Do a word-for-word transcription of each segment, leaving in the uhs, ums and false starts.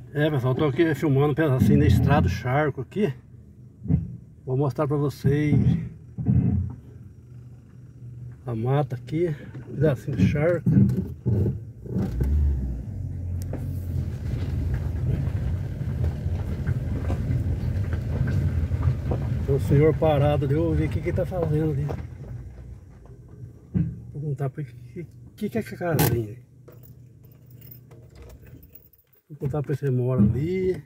É, pessoal, tô aqui filmando um pedacinho da estrada do charco aqui. Vou mostrar pra vocês a mata aqui, um pedacinho do charco. Tem um senhor parado ali, eu vou ver o que que ele tá fazendo ali. Vou perguntar pra ele o que, que, que é essa casinha aí. Vou perguntar pra ele se ele mora ali.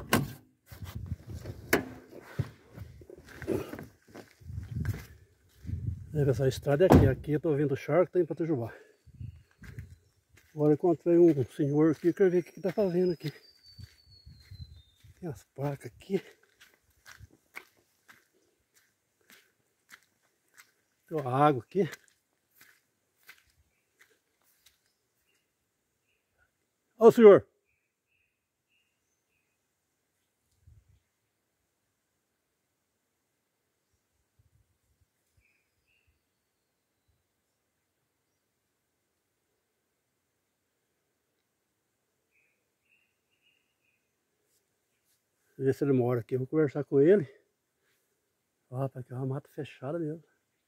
É, pessoal, a estrada é aqui. Aqui eu tô vendo o charco, tá em Patajubá. Agora eu encontrei um senhor aqui, eu quero ver o que ele tá fazendo aqui. Tem as placas aqui. Tem a água aqui. Ô senhor! Ver se ele mora aqui. Eu vou conversar com ele. Ó, rapaz, aqui é uma mata fechada mesmo.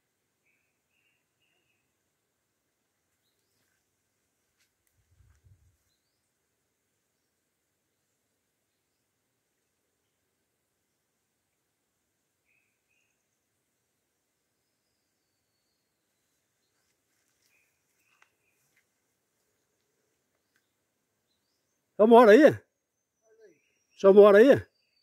O senhor mora aí? O senhor mora aí?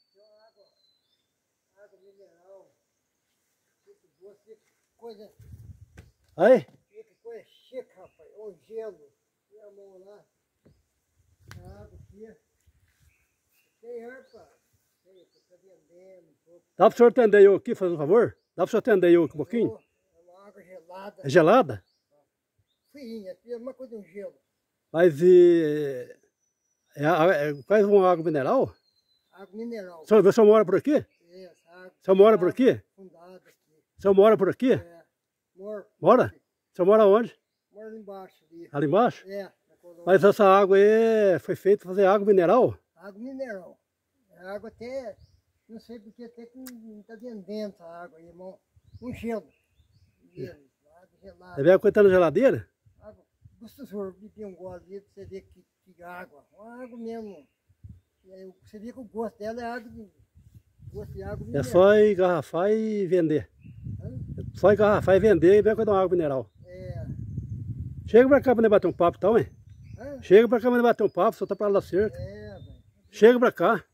Água mineral, fica boa, fica coisa, Aí? fica coisa chique, rapaz, ou gelo, e a mão lá, a água aqui, tem ar, pá, tem, tá vendendo um pouco. Dá pro senhor atender eu aqui, fazer um favor? Dá pro senhor atender eu aqui um pouquinho? É uma água gelada. É gelada? Friinha, é uma coisa de um gelo. Mas e... É, é, faz uma água mineral? Água mineral. O senhor, o senhor mora por aqui? É, essa água. O senhor mora por aqui? Fundada aqui. O senhor mora por aqui? É, moro. Mora? O senhor mora onde? Moro ali embaixo ali. Ali embaixo? É, na colônia. Mas essa água aí foi feita para fazer água mineral? Água mineral. A água até, não sei porque até que não está vendendo essa água aí, irmão. Um gelo. Gelo, água gelada. É bem coisa na geladeira? Água, gostoso, bebi um gole ali, pra você ver que, que água. Uma água mesmo. E aí, você vê que o gosto dela é água de, gosto de água É mineral. só engarrafar e vender. Hã? Só engarrafar e vender e bem coisa da água mineral. É. Chega pra cá pra bater um papo então, hein? Hã? Chega pra cá pra bater um papo, só tá pra lá da cerca. É, velho. Chega pra cá.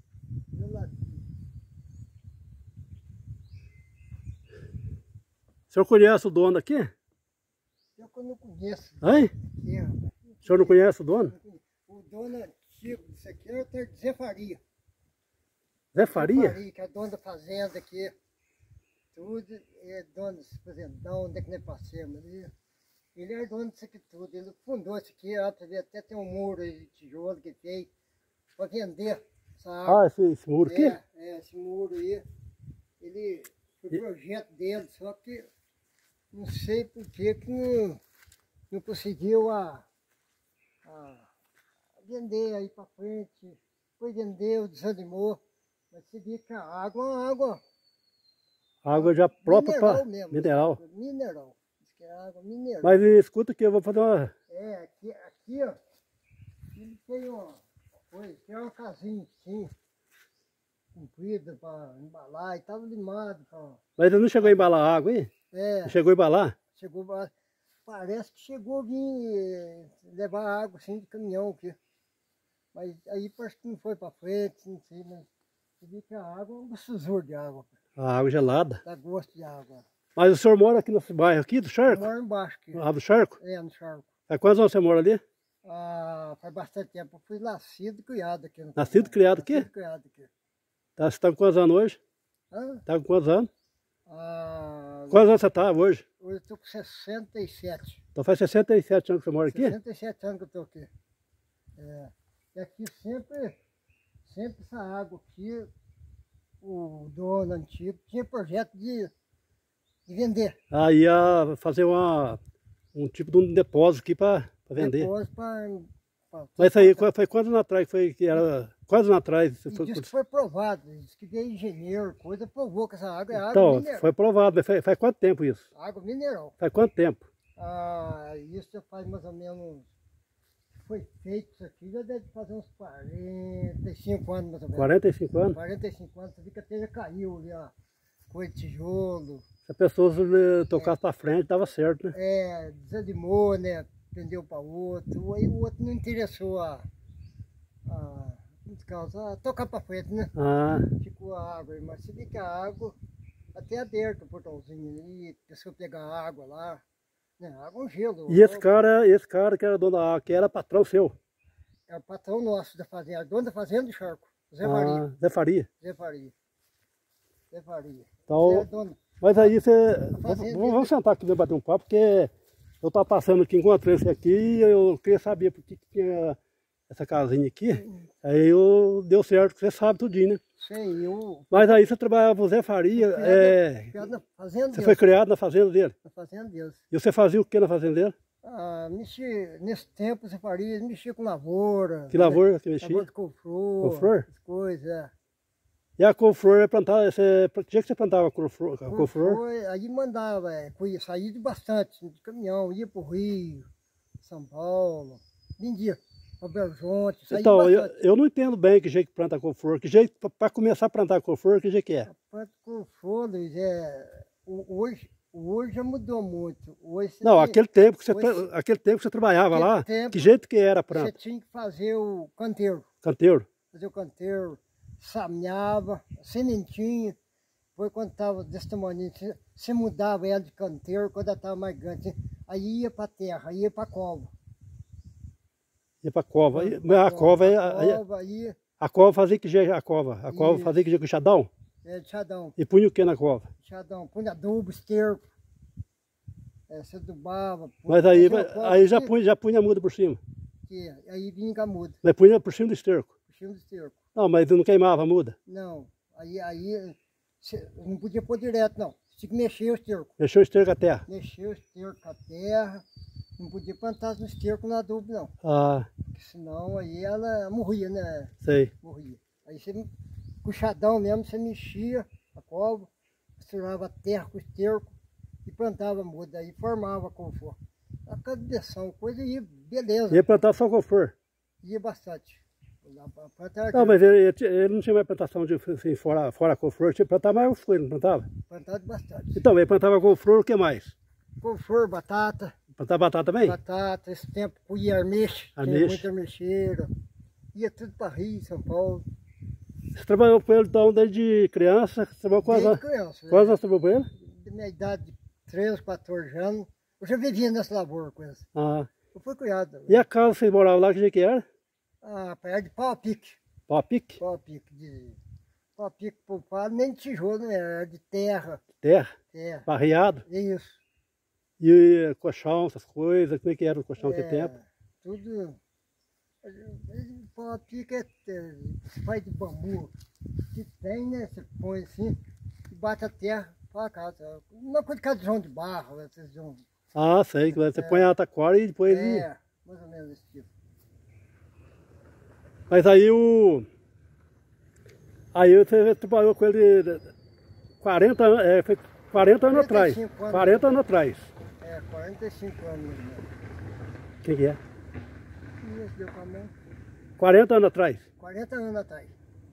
O senhor conhece o dono aqui? Eu que não conheço. Hein? Aqui, rapaz. O senhor não conhece o dono? O dono antigo disso aqui é o Zé Faria. Zé Faria? Faria, que é dono da fazenda aqui. Tudo, é dono desse fazendão, onde é que nós passamos ali. Ele é dono disso aqui tudo. Ele fundou isso aqui, ó, até tem um muro aí de tijolo que tem para vender essa água. Ah, esse, esse muro aqui? É, é, esse muro aí. Ele, foi o projeto dele, só que não sei por que que não, não conseguiu a, a vender aí para frente. Foi vender, desanimou. Mas você vê que a água é uma água. Água já própria para mesmo, mineral. Mineral. Diz que é água mineral. Mas escuta aqui, eu vou fazer uma... É, aqui, aqui ó, ele tem uma coisa, tem uma casinha assim, comprida para embalar e estava limado. Pra... Mas ele não chegou a embalar a água, hein? É. Não chegou a embalar? Chegou, parece que chegou a vir levar água assim de caminhão aqui. Mas aí parece que não foi para frente, não sei, mas você vê que a água é um gostosor de água. A água gelada. Dá gosto de água. Mas o senhor mora aqui nesse bairro aqui, do charco? Eu moro embaixo aqui. Ah, do charco? É, no charco. Há quantos anos você mora ali? Ah, faz bastante tempo. Eu fui nascido e criado aqui. No Nascido e criado aqui? Nascido e criado aqui. Tá, você tá com quantos anos hoje? Hã? Tá com quantos anos? Ah, Quantos anos você tá hoje? hoje eu estou com sessenta e sete. Então faz sessenta e sete anos que você mora aqui? sessenta e sete anos que eu estou aqui. É. E aqui sempre, sempre essa água aqui, o dono antigo tinha projeto de, de vender. Aí ia fazer uma, um tipo de um depósito aqui para vender. Depois para Mas isso aí foi quantos anos atrás? Foi que era. Quantos anos atrás? Foi... Diz que foi provado, diz que veio engenheiro, coisa, provou que essa água é água então, mineral. Foi provado, mas faz, faz quanto tempo isso? Água mineral. Faz quanto tempo? Ah, isso já faz mais ou menos. Foi feito isso aqui, já deve fazer uns quarenta e cinco anos mais ou menos. quarenta e cinco anos? quarenta e cinco anos, você vê que até já caiu ali, ó. Coisa de tijolo. Se a pessoa tocasse é. para frente, dava certo, né? É, desanimou, né? Pendeu para outro. Aí o outro não interessou a. a causa, a tocar para frente, né? Ah. Ficou a água, mas você vê que a água, até aberto o portãozinho ali, a pessoa pegar a água lá. Né? Água, um gelo. E esse cara, esse cara que era dono da água, que era patrão seu? É o patrão nosso da fazenda, dono da fazenda do Charco. Zé ah, Faria. Zé Faria. Zé Faria. Zé Faria. Então, é dono. Mas aí você. Vamos, vamos sentar aqui e bater um papo, porque eu estava passando aqui, encontrei esse aqui e eu queria saber por que tinha essa casinha aqui. Hum. Aí eu deu certo, que você sabe tudinho, né? Sei, eu. Mas aí você trabalhava com o Zé Faria. Criado, é... criado na fazenda você deles. foi criado na fazenda dele? Na fazenda deles. E você fazia o que na fazenda dele? Ah, mexia, nesse tempo Zé Faria mexia com lavoura. Que lavoura né? que mexia? Lavoura de couve-flor. Couve-flor? As coisas, é. E a couve-flor é plantada, você, que dia que você plantava a couve-flor? Couve-flor, aí mandava, é, saía de bastante, de caminhão, ia para o Rio, São Paulo, vendia para Belo Horizonte, saía então, eu, bastante. eu não entendo bem que jeito que planta couve-flor, que jeito, para começar a plantar couve-flor, que jeito que é? Planta couve-flor, Luiz, é, hoje, hoje já mudou muito. Hoje não, tem, aquele tempo, que você, hoje, aquele tempo que você trabalhava lá, tempo, que jeito que era a planta? Você tinha que fazer o canteiro. Canteiro? Fazer o canteiro. Sameava, sementinha, depois quando estava desse tamanho, você mudava ela de canteiro, quando ela estava mais grande, aí ia para a terra, ia para a cova. Ia para a cova, ia, a, a cova, a, cova aí, ia, a cova fazia que jeito a cova? A cova isso. Fazia que jeito com chadão? É, de chadão. E punha o que na cova? Chadão, punha adubo, esterco, é, você adubava. Mas aí, aí já, punha, já punha a muda por cima? Que, aí vinha com a muda. Mas punha por cima do esterco? Por cima do esterco. Não, mas não queimava a muda? Não, aí, aí cê, não podia pôr direto, não. Tinha que mexer o esterco. Mexer o esterco com a terra? Mexer o esterco com a terra. Não podia plantar no esterco no adubo, não. Ah. Porque senão aí ela morria, né? Sei. Morria. Aí você, com o chadão mesmo, você mexia a cova, misturava a terra com o esterco e plantava a muda. Aí formava couve-flor. A cabeção, coisa ia, beleza. Ia plantar só couve-flor? Ia bastante. Não, mas ele, ele não tinha mais plantação de assim, fora, fora a couve-flor, tinha que plantar mais couve-flor, não plantava? Plantava bastante. Então, ele plantava couve-flor, o que mais? Couve-flor, batata. Plantava batata também? Batata, esse tempo colhia armexa, tinha muita armexeira. Ia tudo para Rio, São Paulo. Você trabalhou com ele então desde criança? Você trabalhou com desde as... criança. Quantos anos trabalhou com ele? Da minha idade de treze, quatorze anos. Eu já vivia nessa lavoura com eles. Ah. Eu fui criado. E a casa que você morava lá, que jeito que era? Ah, perto de pau a pique. Pau a pique? Pau a pique. De... Pau a pique poupado, nem de tijolo, não era, era de terra. Terra? Terra. Barreado? Isso. E colchão, essas coisas, como é que era o colchão naquele é, tempo? Tudo. Pau a pique é, é faz de bambu. Que tem, né? Você põe assim e bate a terra para casa. Uma coisa de cadrão de barro, esses de um... Ah, sei, que você é, põe a taquara e depois... É, e... mais ou menos esse tipo. Mas aí o... Aí você trabalhou com ele quarenta anos, é, foi quarenta anos atrás. Anos. quarenta anos atrás. É, quarenta e cinco anos. O que, que é? Isso, deu com a mão. quarenta anos atrás? quarenta anos atrás.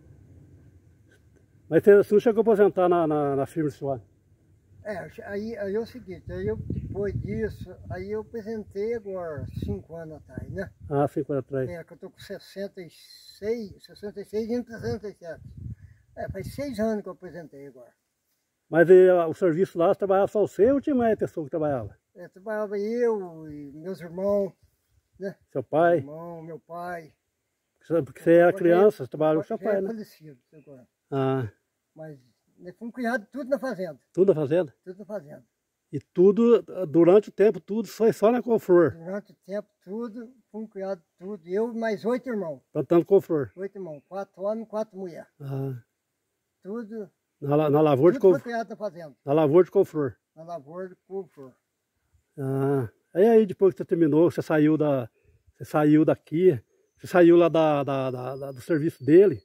Mas você, você não chegou a aposentar na, na, na firma sua? É, aí, aí é o seguinte, aí eu, depois disso, aí eu apresentei agora cinco anos atrás, né? Ah, cinco anos atrás. É, que eu tô com sessenta e seis, sessenta e seis indo para sessenta e sete. É, faz seis anos que eu apresentei agora. Mas e, o serviço lá, você trabalhava só você ou tinha mais pessoa que trabalhava? É, trabalhava eu e meus irmãos, né? Seu pai? Meu irmão, meu pai. Porque você era criança, você trabalhava com seu pai, né? falecido agora. Ah. Mas nós fomos criados tudo na fazenda. Tudo na fazenda? Tudo na fazenda. E tudo, durante o tempo, tudo foi só na couve-flor? Durante o tempo, tudo, fomos criados tudo. Eu e mais oito irmãos. Plantando couve-flor? Oito irmãos, quatro homens, quatro mulheres. Ah. Tudo. Na, na lavoura tudo de couve-flor? foi criado na fazenda. Na lavoura de couve-flor? Na lavoura de couve-flor. Ah. Aí, aí depois que você terminou, você saiu da... Você saiu daqui, você saiu lá da, da, da, da, do serviço dele.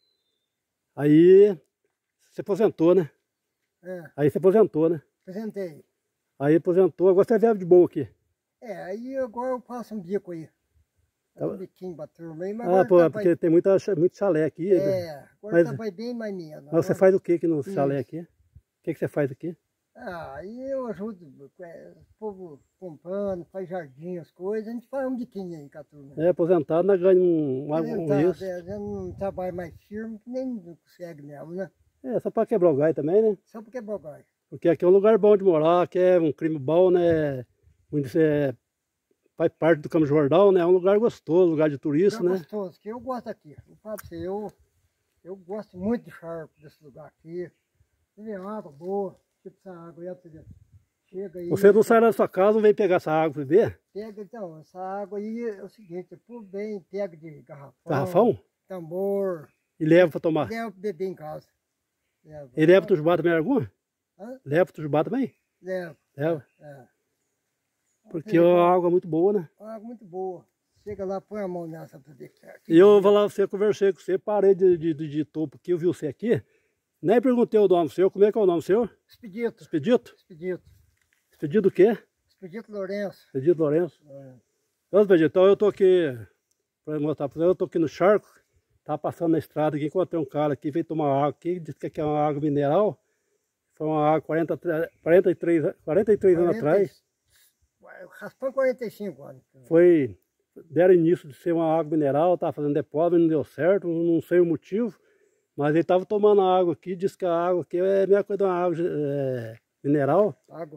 Aí você aposentou, né? É. Aí você aposentou, né? Aposentei. Aí aposentou, agora você vive de boa aqui. É, aí agora eu passo um bico aí. Tá. Um biquinho pra turma aí, mas Ah, agora pô, tá porque vai... tem muita, muito chalé aqui. É, né? agora Mas, tá vai bem mais menos. mas você faz o que aqui no chalé aqui? O que, que você faz aqui? Ah, aí eu ajudo é, o povo comprando, faz jardim, as coisas, a gente faz um biquinho aí com a turma. É, aposentado, nós ganhamos um, um, Aposentado, um isso. é, a gente não trabalha mais firme, que nem não consegue mesmo, né? É, só para quebrar o gás também, né? Só porque é bogagem. Porque aqui é um lugar bom de morar, aqui é um clima bom, né? Muito, é, faz parte do Campos do Jordão, né? É um lugar gostoso, lugar de turista, Lugar né? gostoso, que eu gosto aqui. Eu falo pra você, eu, eu gosto muito de charco desse lugar aqui. Tem água boa, tipo essa água aí, você chega aí. Você não sai da sua casa, não vem pegar essa água para beber? Pega, então, essa água aí é o seguinte, por bem, pega de garrafão. Garrafão? Tambor. E leva para tomar? Leva pra beber em casa. Leva. E leva para Tujubá também alguma? Hã? Leva para Tujubá também? Leva. Leva. É. Porque é uma água muito boa, né? Uma água muito boa. Chega lá, põe a mão nessa pra ver que é. E eu vou lá, você conversei com você, parei de, de, de, de topo aqui, eu vi você aqui. Nem perguntei o nome seu, como é que é o nome seu? Expedito. Expedito? Expedito. Expedito do quê? Expedito Lourenço. Expedito Lourenço. É. Então, Expedito, então eu tô aqui, para mostrar para você, eu tô aqui no charco, tava passando na estrada aqui, encontrei um cara aqui, veio tomar água aqui, disse que aqui é uma água mineral. Foi uma água quarenta, quarenta e três, quarenta e três anos atrás. Raspão quarenta e cinco anos. Foi, deram início de ser uma água mineral, estava fazendo depósito, não deu certo, não sei o motivo. Mas ele estava tomando água aqui, disse que a água aqui é a mesma coisa de uma água é, mineral. Água.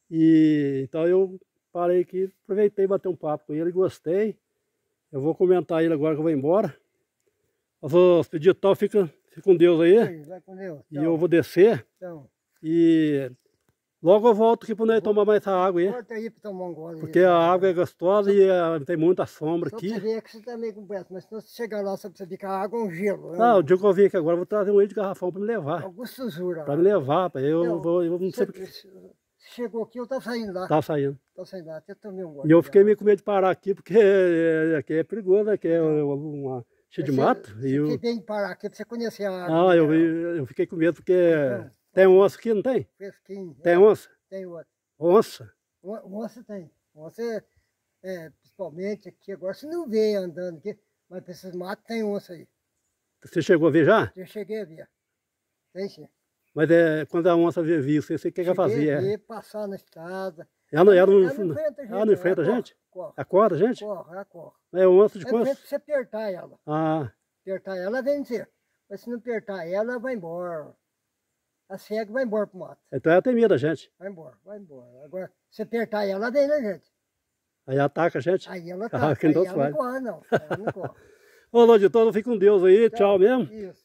E então eu parei aqui, aproveitei e bater um papo com ele, gostei. Eu vou comentar ele agora que eu vou embora. Eu vou pedir então, fica, fica com Deus aí. Sim, vai com Deus. E eu vou descer. Então. E logo eu volto aqui para nós tomar mais essa água aí. Volta aí para tomar um gole. Porque a água é gostosa e é, tem muita sombra só aqui. Só você ver que você está meio completo, mas se você chegar lá, só para você ver que a água é um gelo. Não, o dia que eu vim aqui agora, eu vou trazer um aí de garrafão para me levar. Augusto Zura. Para me levar, para eu, não, vou, eu não sei você, porque... Chegou aqui, eu estava saindo lá. Estava saindo. Estava saindo lá, até tomei um gole. E eu fiquei meio com medo de parar aqui, porque aqui é perigoso, aqui é uma cheia de mato. Você, e eu... você bem parar aqui para você conhecer a água. Ah, eu, eu fiquei com medo, porque então, tem onça aqui, não tem? Fresquinho. Tem é, onça? Tem outra. Onça? Onça tem. Onça, é, principalmente aqui agora, você não vê andando aqui, mas para esses matos tem onça aí. Você chegou a ver já? Eu cheguei a ver. Tem sim. Mas é, quando a onça viu, você, você o que ela fazia? A ver, passar na estrada. Ela não, ela não, ela não enfrenta a gente. Ela não enfrenta a gente? Corre. Acorda a gente? Corre, ela corre. É onça de Ela quanto? vem pra você apertar ela. Ah. Apertar ela, ela vem dizer. Mas se não apertar ela, ela vai embora. A cega vai embora pro mato. Então ela tem medo da gente. Vai embora, vai embora. Agora, se apertar ela, ela vem na gente. Aí ataca a gente? Aí ela Ah, tá. que Aí não ela faz. não corre, não. Ela não corre. Ô, Loditor, fica com Deus aí. Tchau, tchau mesmo. Isso.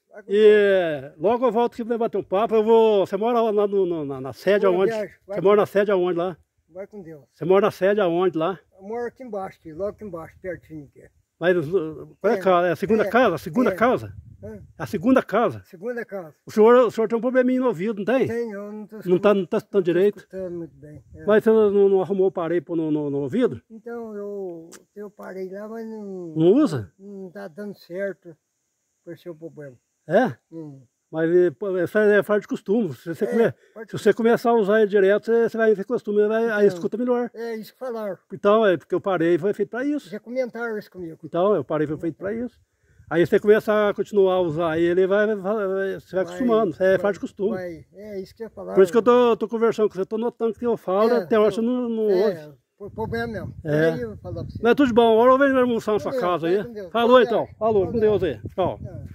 E logo eu volto aqui pra bater um papo. Eu vou. Você mora lá no, no, na, na sede Boa aonde? viagem. Vai Você com- mora na sede aonde lá? Vai com Deus. Você mora na sede aonde lá? Eu moro aqui embaixo, aqui, logo aqui embaixo, pertinho aqui. Mas uh, qual é a É, casa? É a segunda é, casa? A segunda é. casa? Hã? A segunda casa. Segunda casa. O senhor, o senhor tem um probleminha no ouvido, não tem? Tem, eu não tô Não tá, não tá escutando direito? escutando muito bem. é. Mas você não, não arrumou o parei no, no, no ouvido? Então eu, eu parei lá, mas não, Não usa? não tá dando certo por seu problema. É? Hum. Mas eh, pô, essa é falta de costume. Se você, É, come- pode- se você começar a usar ele direto, você, você vai ter costume, vai, aí Então. escuta melhor. É isso que falaram. Então, é porque eu parei foi feito para isso. Já comentaram isso comigo. Então, eu parei foi feito para isso. Aí você começa a continuar a usar ele, vai, vai, vai- você vai acostumando. É vai- falta de costume. vai- é isso que eu falaram. Por isso que eu tô, tô conversando com você, tô notando que eu falo, É, até hoje você eu- não, não É, ouve. por problema mesmo. É. Aí eu vou falar pra você. Mas tudo de bom, agora eu venho almoçar na sua Deus, casa vai aí. com Deus. Falou Boa então, viagem. falou, Boa com Deus aí. Tchau. É.